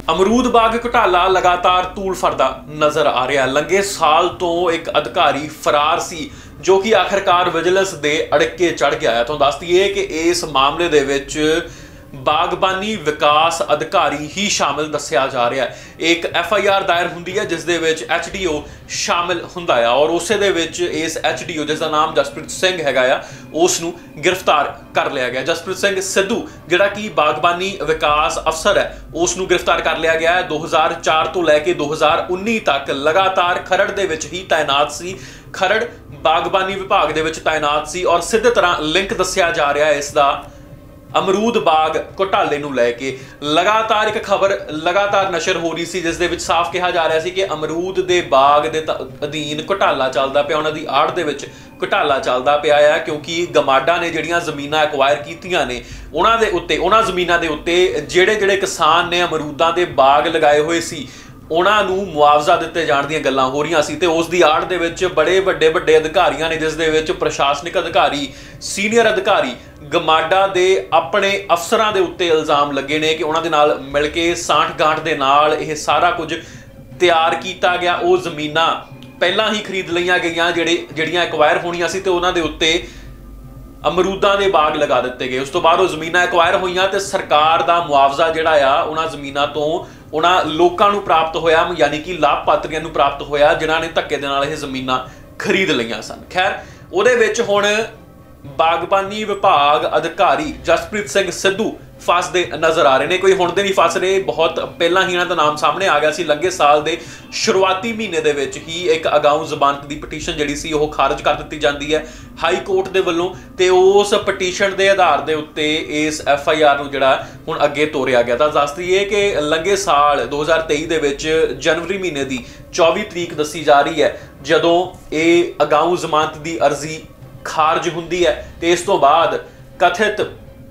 अमरूद बाग घोटाला लगातार तूल फरदा नजर आ रहा। लंघे साल तो एक अधिकारी फरार सी जो कि आखिरकार विजिलेंस दे अड़के चढ़ गया है। तो दस दईए कि इस मामले दे विच बागबानी विकास अधिकारी ही शामिल दस्या जा रहा है। एक FIR दायर हुंदी है जिस दे विच HDO शामिल हुंदा है और उसे दे विच इस HDO जिसका नाम जसप्रीत सिंह हैगा आ उसनू गिरफ्तार कर लिया गया। जसप्रीत सिंह सिद्धू जिहड़ा कि बागबानी विकास अफसर है उसनू गिरफ्तार कर लिया गया है। 2004 तो लैके 2019 तक लगातार खरड़ दे विच ही तैनात सी। खरड़ बागबानी विभाग दे विच तैनात सी और सीधे तरह लिंक दस्या जा रहा है इसका अमरूद बाग घोटाले नूं लैके। लगातार एक खबर लगातार नशर हो रही सी जिस दे विच साफ कहा जा रहा सी कि अमरूद दे बाग दे अधीन घोटाला चलदा पिया, उन्हां दी आड़ दे विच घोटाला चलदा पिया है क्योंकि गमाडा ने जिहड़ियां ज़मीनां एक्वायर कीतियां ने उन्हां दे उत्ते उन्हां ज़मीनां दे उत्ते जिहड़े किसान ने अमरूदां दे बाग लगाए होए सी उन्होंने मुआवजा दिते जाण दीयां गल्लां हो रही सी। ते उस दी आड़ दे विच बड़े वड्डे अधिकारियां ने जिस दे विच प्रशासनिक अधिकारी सीनियर अधिकारी गमाडा दे अपने अफसरां दे उत्ते इल्जाम लगे ने कि उन्हां दे नाल मिल के सांठ गांठ दे नाल इह सारा कुछ तैयार कीता गया। वो ज़मीनां पहलां ही खरीद लईआं गईआं जिहड़ियां एक्वायर होणीआं सी ते उन्हां दे उत्ते अमरूदां दे बाग लगा दिते गए। उस तो बाद वो ज़मीनां एक्वायर होईआं ते सरकार दा मुआवजा जिहड़ा आ उन्हां ज़मीनां तो उन्हां लोकां नूं प्राप्त होया, यानी कि लाभपात्रियां नूं प्राप्त होया जिन्हां ने धक्के दे नाल इह ज़मीनां खरीद लईआं सन। खैर उहदे विच हुण बागबानी विभाग अधिकारी जसप्रीत सिंह सिद्धू फसदे नज़र आ रहे हैं। कोई हुण दे नहीं फस रहे, बहुत पहलां ही इन्हां दा नाम सामने आ गया सी। लंघे साल दे शुरुआती महीने दे विच ही एक अगाऊ जमानत दी पटीशन जिहड़ी सी ओह खारिज कर दित्ती जांदी है हाई कोर्ट दे वल्लों ते उस पटीशन दे आधार दे उत्ते इस FIR नूं जिहड़ा हुण अगे तोरिया गया। तां दस दईए कि लंघे साल 2023 दे विच जनवरी महीने दी 24 तरीक दस्सी जा रही है जदों इह अगाऊ जमानत दी अर्जी खारज हुंदी है ते इस तो बाद कथित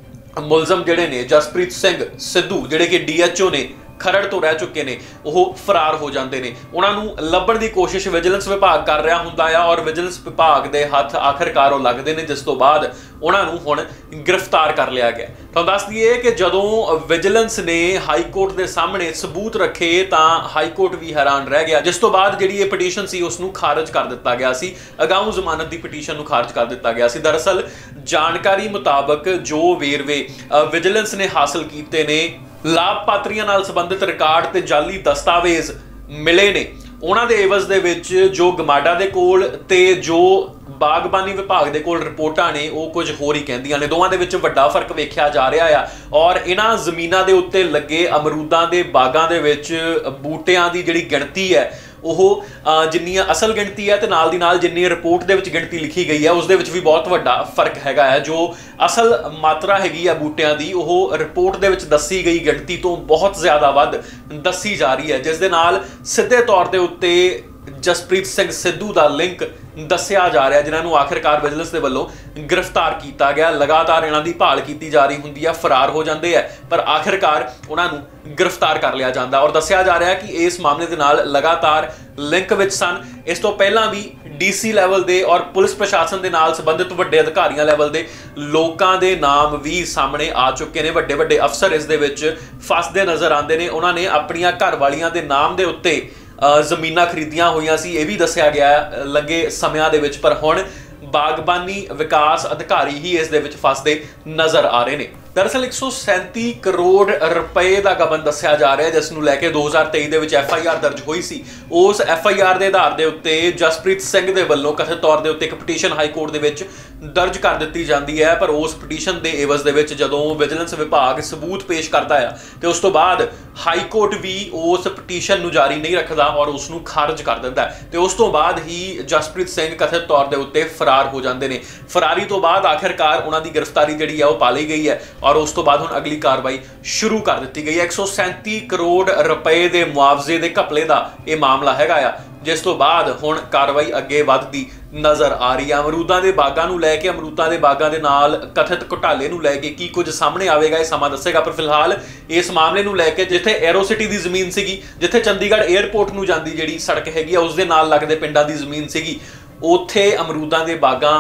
मुलजम जिहड़े ने जसप्रीत सिंह सिद्धू जिहड़े कि DHO ने खरड़ तो रह चुके ने वो फरार हो जाते हैं। उन्होंने लभण की कोशिश विजिलेंस विभाग कर रहा हुंदा है और विजिलेंस विभाग के हथ आखिरकार लगते हैं जिस तो बाद उन्होंने हुण गिरफ्तार कर लिया गया। तो दस दईए कि जदों विजिलेंस ने हाई कोर्ट के सामने सबूत रखे तो हाई कोर्ट भी हैरान रह गया जिस तो बाद जिहड़ी ये पटीशन सी उसनूं खारिज कर दिता गया सी। अगाऊ जमानत की पटीशन नूं खारिज कर दिता गया सी। दरअसल जानकारी मुताबक जो वेरवे विजिलेंस ने हासिल कीते ने लाभपात्रियां नाल संबंधित रिकॉर्ड ते जाली दस्तावेज मिले ने उन्हां दे एवज दे विच जो गमाडा दे कोल ते जो बागबानी विभाग दे कोल रिपोर्टां ने वो कुछ होर ही कहंदियां ने। दोवां दे विच वड्डा फर्क वेख्या जा रहा है और इन्हां ज़मीनां दे उत्ते लगे अमरूदां दे बागां दे विच बूटियां दी जिहड़ी गिणती है ਉਹ ਜਿੰਨੀਆਂ ਅਸਲ ਗਿਣਤੀ ਹੈ ਤੇ ਨਾਲ ਦੀ ਨਾਲ ਜਿੰਨੀ ਰਿਪੋਰਟ ਦੇ ਵਿੱਚ ਗਿਣਤੀ ਲਿਖੀ ਗਈ ਹੈ ਉਸ ਦੇ ਵਿੱਚ ਵੀ ਬਹੁਤ ਵੱਡਾ ਫਰਕ ਹੈਗਾ ਹੈ। ਜੋ ਅਸਲ ਮਾਤਰਾ ਹੈਗੀ ਆ ਬੂਟਿਆਂ ਦੀ ਉਹ ਰਿਪੋਰਟ ਦੇ ਵਿੱਚ ਦੱਸੀ ਗਈ ਗਿਣਤੀ ਤੋਂ ਬਹੁਤ ਜ਼ਿਆਦਾ ਵੱਧ ਦੱਸੀ ਜਾ ਰਹੀ ਹੈ ਜਿਸ ਦੇ ਨਾਲ ਸਿੱਧੇ ਤੌਰ ਦੇ ਉੱਤੇ जसप्रीत सिंह सिद्धू का लिंक दस्या जा रहा जिन्होंने आखिरकार विजिलेंस के वलों गिरफ्तार किया गया। लगातार इन्हों की भाल की जा रही होंगी है, फरार हो जाते हैं पर आखिरकार उन्होंने गिरफ्तार कर लिया जाता और दस्या जा रहा है कि इस मामले के नाल लगातार लिंक विच सन। इस तो पहला भी DC लैवल दे और पुलिस प्रशासन के नाल संबंधित वड्डे अधिकारियों लैवल के लोगों के नाम भी सामने आ चुके हैं। वड्डे अफसर इस दे विच फसदे नज़र आते हैं। उन्होंने अपनिया घर वालियां दे नाम के उत्ते ਜ਼ਮੀਨਾਂ ਖਰੀਦੀਆਂ ਹੋਈਆਂ ਸੀ ਇਹ ਵੀ ਦੱਸਿਆ ਗਿਆ ਲੱਗੇ ਸਮਿਆਂ ਦੇ ਵਿੱਚ ਪਰ ਹੁਣ बागबानी विकास अधिकारी ही इस दे विच फसदे नज़र आ रहे हैं। दरअसल 137 करोड़ रुपए का गबन दस्या जा रहा है जिसनूं लैके 2023 दे विच FIR दर्ज हुई सी। उस FIR के आधार के उत्ते जसप्रीत सिंह के वल्लों कथित तौर के उत्ते एक पटीशन हाई कोर्ट दे विच दर्ज कर दी जाती है पर उस पटीशन के एवज दे विच जदों विजिलेंस विभाग सबूत पेश करता है तो उस तो बाद हाई कोर्ट भी उस पटीशन नूं जारी नहीं रखता और उसनूं खारिज कर दिंदा है तो उस तो बाद ही जसप्रीत सिंह कथित तौर के उत्ते फरार हो जाते हैं। फरारी तो बाद आखिरकार उन्हों की गिरफ्तारी जी है वो पा ली गई है और उस तो बाद हुण अगली कार्रवाई शुरू कर दी गई है। 137 करोड़ रुपए के मुआवजे के घपले का यह मामला हैगा जिस तो बाद हुण कार्रवाई अगे वधदी नज़र आ रही है। अमरूदां दे बागां नूं लैके अमरूदां दे बागां दे नाल कथित घोटाले नूं लैके की कुछ सामने आवेगा ये समा दसेगा पर फिलहाल इस मामले नूं लैके जिथे एरोसिटी की जमीन सीगी जिथे चंडीगढ़ एयरपोर्ट नूं जांदी जिहड़ी सड़क हैगी उस दे नाल लगदे पिंडां दी जमीन सीगी उत्थे अमरूदां दे बागां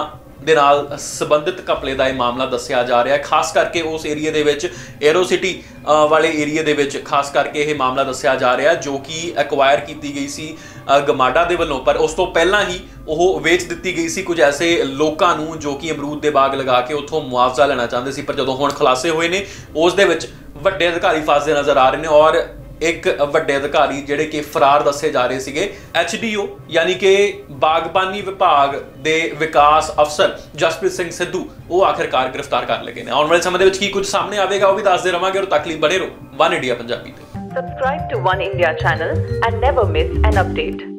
ਦੇ ਨਾਲ ਸੰਬੰਧਿਤ ਘਪਲੇ ਦਾ ਇਹ ਮਾਮਲਾ ਦੱਸਿਆ ਜਾ ਰਿਹਾ ਹੈ। ਖਾਸ ਕਰਕੇ ਉਸ ਏਰੀਆ ਦੇ ਵਿੱਚ ਏਰੋ ਸਿਟੀ ਵਾਲੇ ਏਰੀਆ ਦੇ ਵਿੱਚ ਖਾਸ ਕਰਕੇ ਇਹ ਮਾਮਲਾ ਦੱਸਿਆ ਜਾ ਰਿਹਾ ਜੋ ਕਿ ਐਕਵਾਇਰ ਕੀਤੀ ਗਈ ਸੀ ਗਮਾਡਾ ਦੇ ਵੱਲੋਂ, ਪਰ ਉਸ ਤੋਂ ਪਹਿਲਾਂ ਹੀ ਉਹ ਵੇਚ ਦਿੱਤੀ ਗਈ ਸੀ ਕੁਝ ਐਸੇ ਲੋਕਾਂ ਨੂੰ ਜੋ ਕਿ ਅਮਰੂਦ ਦੇ ਬਾਗ ਲਗਾ ਕੇ ਉੱਥੋਂ ਮੁਆਵਜ਼ਾ ਲੈਣਾ ਚਾਹੁੰਦੇ ਸੀ। ਪਰ ਜਦੋਂ ਹੁਣ ਖੁਲਾਸੇ ਹੋਏ ਨੇ ਉਸ ਦੇ ਵਿੱਚ ਵੱਡੇ ਅਧਿਕਾਰੀ ਫਸਦੇ ਨਜ਼ਰ ਆ ਰਹੇ ਨੇ ਔਰ ਇੱਕ ਵੱਡੇ ਅਧਿਕਾਰੀ ਜਿਹੜੇ ਕਿ ਫਰਾਰ ਦੱਸੇ ਜਾ ਰਹੇ ਸੀਗੇ HDO ਯਾਨੀ ਕਿ ਬਾਗਬਾਨੀ ਵਿਭਾਗ ਦੇ ਵਿਕਾਸ ਅਫਸਰ ਜਸਪ੍ਰੀਤ ਸਿੰਘ ਸਿੱਧੂ, ਉਹ ਆਖਿਰਕਾਰ ਗ੍ਰਿਫਤਾਰ ਕਰ ਲਏ ਗਏ ਨੇ। ਆਉਣ ਵਾਲੇ ਸਮੇਂ ਦੇ ਵਿੱਚ ਕੀ ਕੁਝ ਸਾਹਮਣੇ ਆਵੇਗਾ ਉਹ ਵੀ ਦੱਸਦੇ ਰਵਾਂਗੇ ਔਰ ਤੱਕ ਲਈ ਬਣੇ ਰਹੋ ਵਨ ਇੰਡੀਆ ਪੰਜਾਬੀ ਤੇ। Subscribe to One India channel and never miss an update.